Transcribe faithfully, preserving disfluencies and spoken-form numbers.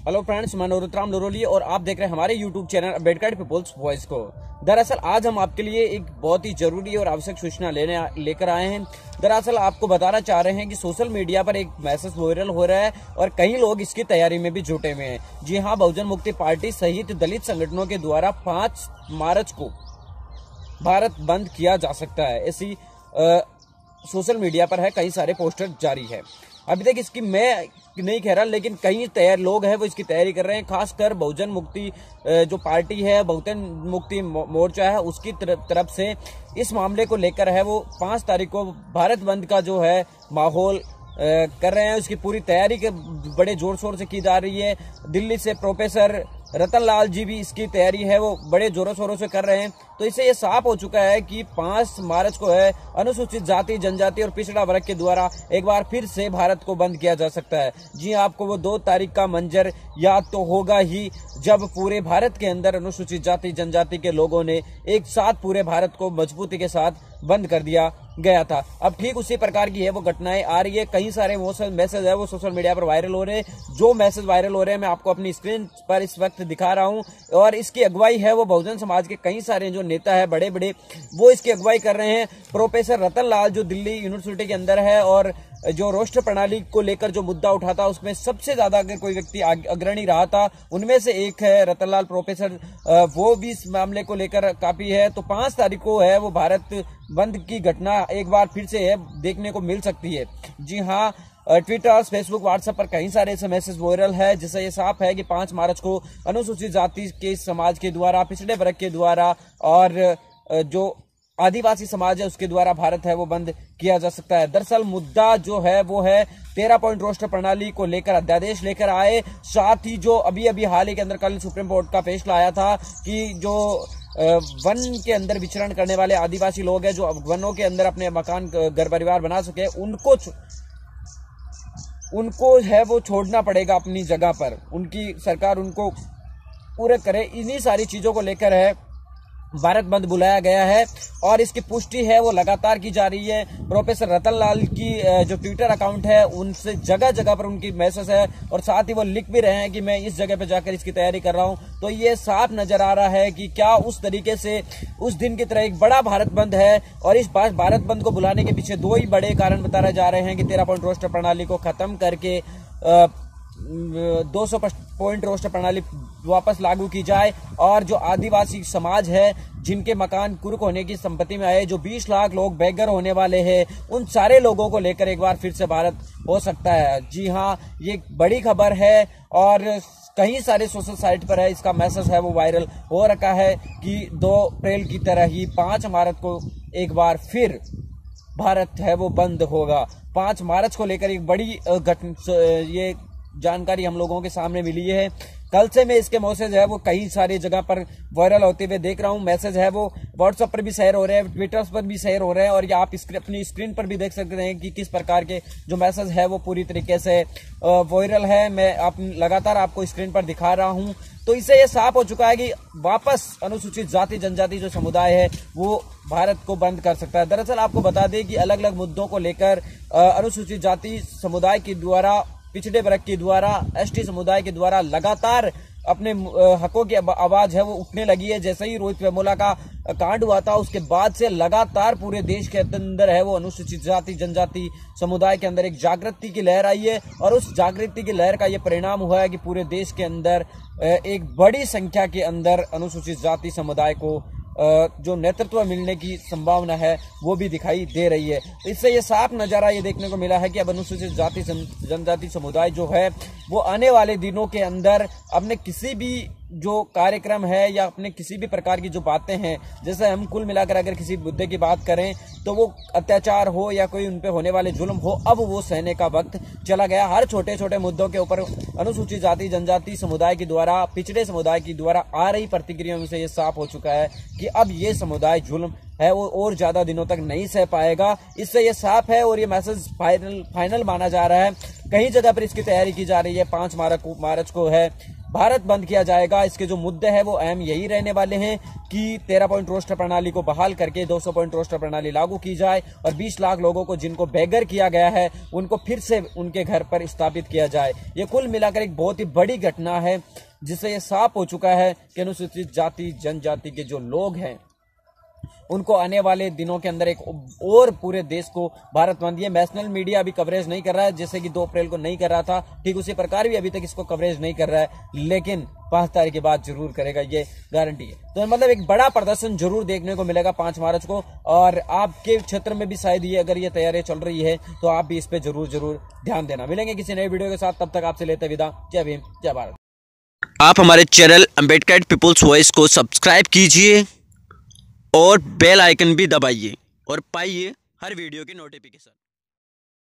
Hello friends, मैं नरोत्तम नरोली और आप देख रहे हैं हमारे YouTube channel Ambedkar people's voice को। दरअसल आज हम आपके लिए एक बहुत ही जरूरी और आवश्यक सूचना लेने लेकर आए हैं। दरअसल आपको बताना चाह रहे हैं कि सोशल मीडिया पर एक मैसेज वायरल हो रहा है और कई लोग इसकी तैयारी में भी जुटे हुए हैं। जी हाँ, बहुजन मुक्ति पार्टी सहित दलित संगठनों के द्वारा पांच मार्च को भारत बंद किया जा सकता है, ऐसी सोशल मीडिया पर है, कई सारे पोस्टर जारी है। अभी तक इसकी मैं नहीं कह रहा, लेकिन कई तैयार लोग हैं वो इसकी तैयारी कर रहे हैं। खासकर बहुजन मुक्ति जो पार्टी है, बहुजन मुक्ति मोर्चा है, उसकी तरफ से इस मामले को लेकर है वो पांच तारीख को भारत बंद का जो है माहौल कर रहे हैं। उसकी पूरी तैयारी के बड़े जोर शोर से की जा रही है। दिल्ली से प्रोफेसर रतन लाल जी भी इसकी तैयारी है वो बड़े जोरों शोरों से कर रहे हैं। तो इससे ये साफ हो चुका है कि पांच मार्च को है अनुसूचित जाति, जनजाति और पिछड़ा वर्ग के द्वारा एक बार फिर से भारत को बंद किया जा सकता है। जी आपको वो दो तारीख का मंजर याद तो होगा ही, जब पूरे भारत के अंदर अनुसूचित जाति जनजाति के लोगों ने एक साथ पूरे भारत को मजबूती के साथ बंद कर दिया गया था। अब ठीक उसी प्रकार की है वो घटनाएं आ रही है। कई सारे मैसेज है वो सोशल मीडिया पर वायरल हो रहे हैं। जो मैसेज वायरल हो रहे हैं मैं आपको अपनी स्क्रीन पर इस वक्त दिखा रहा हूं, और इसकी अगुवाई है वो बहुजन समाज के कई सारे जो नेता है बड़े बड़े, वो इसकी अगुवाई कर रहे हैं। प्रोफेसर रतन लाल जो दिल्ली यूनिवर्सिटी के अंदर है और जो राष्ट्र प्रणाली को लेकर जो मुद्दा उठा था उसमें सबसे ज्यादा अगर कोई व्यक्ति अग्रणी रहा था उनमें से एक है रतनलाल प्रोफेसर, वो भी इस मामले को लेकर काफी है। तो पांच तारीख को है वो भारत बंद की घटना एक बार फिर से है देखने को मिल सकती है। जी हाँ, ट्विटर, फेसबुक, व्हाट्सएप पर कई सारे ऐसे मैसेज वायरल है जिससे ये साफ है कि पांच मार्च को अनुसूचित जाति के समाज के द्वारा, पिछड़े वर्ग के द्वारा और जो आदिवासी समाज है उसके द्वारा भारत है वो बंद किया जा सकता है। दरअसल मुद्दा जो है वो है तेरह पॉइंट राष्ट्र प्रणाली को लेकर अध्यादेश लेकर आए। साथ ही जो अभी अभी हाल ही के अंदर कल सुप्रीम कोर्ट का फैसला आया था कि जो वन के अंदर विचरण करने वाले आदिवासी लोग हैं जो वनों के अंदर अपने मकान, घर परिवार बना सके, उनको उनको है वो छोड़ना पड़ेगा अपनी जगह पर, उनकी सरकार उनको पूरे करे। इन्हीं सारी चीजों को लेकर है भारत बंद बुलाया गया है और इसकी पुष्टि है वो लगातार की जा रही है। प्रोफेसर रतन लाल की जो ट्विटर अकाउंट है उनसे जगह जगह पर उनकी मैसेज है और साथ ही वो लिख भी रहे हैं कि मैं इस जगह पे जाकर इसकी तैयारी कर रहा हूं। तो ये साफ नजर आ रहा है कि क्या उस तरीके से उस दिन की तरह एक बड़ा भारत बंद है। और इस बार भारत बंद को बुलाने के पीछे दो ही बड़े कारण बताए जा रहे हैं कि तेरह पॉइंट राष्ट्र प्रणाली को खत्म करके आ, दो सौ पॉइंट राष्ट्र प्रणाली वापस लागू की जाए और जो आदिवासी समाज है जिनके मकान कुर्क होने की संपत्ति में आए, जो बीस लाख लोग बेघर होने वाले हैं, उन सारे लोगों को लेकर एक बार फिर से भारत हो सकता है। जी हाँ, ये बड़ी खबर है और कई सारे सोशल साइट पर है इसका मैसेज है वो वायरल हो रखा है कि दो अप्रैल की तरह ही पांच मार्च को एक बार फिर भारत है वो बंद होगा। पांच मार्च को लेकर एक बड़ी घटना, ये जानकारी हम लोगों के सामने मिली है। कल से मैं इसके मैसेज है वो कई सारी जगह पर वायरल होते हुए देख रहा हूं। मैसेज है वो व्हाट्सएप पर भी शेयर हो रहे हैं, ट्विटर पर भी शेयर हो रहे हैं और ये आप अपनी स्क्रीन पर भी देख सकते हैं कि किस प्रकार के जो मैसेज है वो पूरी तरीके से वायरल है। मैं आप लगातार आपको स्क्रीन पर दिखा रहा हूं। तो इससे ये साफ हो चुका है कि वापस अनुसूचित जाति जनजाति जो समुदाय है वो भारत को बंद कर सकता है। दरअसल आपको बता दें कि अलग अलग मुद्दों को लेकर अनुसूचित जाति समुदाय के द्वारा, पिछड़े वर्ग के द्वारा, एसटी समुदाय के द्वारा लगातार अपने हकों की आवाज है वो उठने लगी है। जैसे ही रोहित वेमुला का कांड हुआ था उसके बाद से लगातार पूरे देश के अंदर है वो अनुसूचित जाति जनजाति समुदाय के अंदर एक जागृति की लहर आई है और उस जागृति की लहर का ये परिणाम हुआ है कि पूरे देश के अंदर एक बड़ी संख्या के अंदर अनुसूचित जाति समुदाय को जो नेतृत्व मिलने की संभावना है वो भी दिखाई दे रही है। इससे ये साफ नजारा ये देखने को मिला है कि अब अनुसूचित जाति जनजाति समुदाय जो है वो आने वाले दिनों के अंदर अपने किसी भी जो कार्यक्रम है या अपने किसी भी प्रकार की जो बातें हैं, जैसे हम कुल मिलाकर अगर किसी मुद्दे की बात करें तो वो अत्याचार हो या कोई उन पे होने वाले जुल्म हो, अब वो सहने का वक्त चला गया। हर छोटे छोटे मुद्दों के ऊपर अनुसूचित जाति जनजाति समुदाय के द्वारा, पिछड़े समुदाय की द्वारा आ रही प्रतिक्रियाओं से ये साफ हो चुका है कि अब ये समुदाय जुल्म है वो और ज्यादा दिनों तक नहीं सह पाएगा। इससे ये साफ है और ये मैसेज फाइनल फाइनल माना जा रहा है। कई जगह पर इसकी तैयारी की जा रही है। पांच मार्च को मार्च को है भारत बंद किया जाएगा। इसके जो मुद्दे हैं वो अहम यही रहने वाले हैं कि तेरह पॉइंट रोस्टर प्रणाली को बहाल करके दो सौ पॉइंट रोस्टर प्रणाली लागू की जाए और बीस लाख लोगों को जिनको बेघर किया गया है उनको फिर से उनके घर पर स्थापित किया जाए। ये कुल मिलाकर एक बहुत ही बड़ी घटना है जिससे ये साफ हो चुका है कि अनुसूचित जाति जनजाति के जो लोग हैं उनको आने वाले दिनों के अंदर एक और पूरे देश को भारत बंद, ये नेशनल मीडिया अभी कवरेज नहीं कर रहा है जैसे कि दो अप्रैल को नहीं कर रहा था, ठीक उसी प्रकार भी अभी तक इसको कवरेज नहीं कर रहा है, लेकिन पांच तारीख के बाद जरूर करेगा, ये गारंटी है। तो मतलब एक बड़ा प्रदर्शन जरूर देखने को मिलेगा पांच मार्च को। और आपके क्षेत्र में भी शायद ये अगर ये तैयारी चल रही है तो आप भी इस पे जरूर जरूर ध्यान देना। मिलेंगे किसी नई वीडियो के साथ, तब तक आपसे लेते विदा। जय भीम, जय भारत। आप हमारे चैनल अंबेडकर पीपुल्स वॉइस को सब्सक्राइब कीजिए और बेल आइकन भी दबाइए और पाइए हर वीडियो की नोटिफिकेशन।